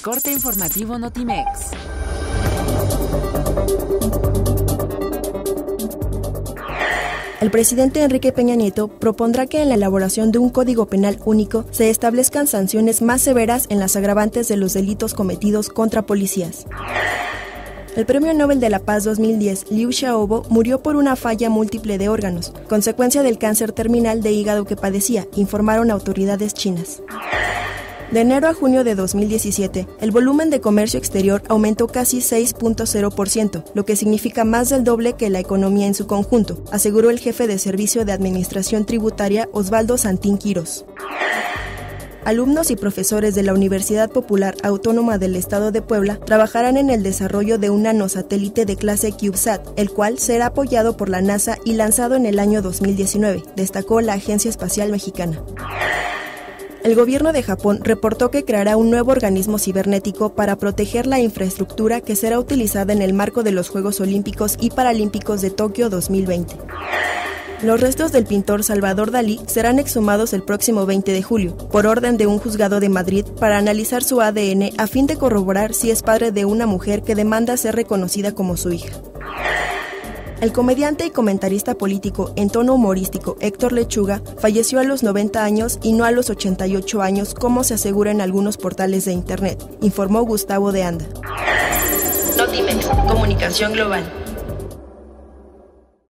Corte informativo Notimex. El presidente Enrique Peña Nieto propondrá que en la elaboración de un código penal único se establezcan sanciones más severas en las agravantes de los delitos cometidos contra policías. El Premio Nobel de la Paz 2010, Liu Xiaobo, murió por una falla múltiple de órganos, consecuencia del cáncer terminal de hígado que padecía, informaron autoridades chinas. De enero a junio de 2017, el volumen de comercio exterior aumentó casi 6.0%, lo que significa más del doble que la economía en su conjunto, aseguró el jefe de Servicio de Administración Tributaria Osvaldo Santín Quirós. Alumnos y profesores de la Universidad Popular Autónoma del Estado de Puebla trabajarán en el desarrollo de un nanosatélite de clase CubeSat, el cual será apoyado por la NASA y lanzado en el año 2019, destacó la Agencia Espacial Mexicana. El gobierno de Japón reportó que creará un nuevo organismo cibernético para proteger la infraestructura que será utilizada en el marco de los Juegos Olímpicos y Paralímpicos de Tokio 2020. Los restos del pintor Salvador Dalí serán exhumados el próximo 20 de julio, por orden de un juzgado de Madrid, para analizar su ADN a fin de corroborar si es padre de una mujer que demanda ser reconocida como su hija. El comediante y comentarista político en tono humorístico Héctor Lechuga falleció a los 90 años y no a los 88 años, como se asegura en algunos portales de internet, informó Gustavo de Anda. Notimex, Comunicación Global.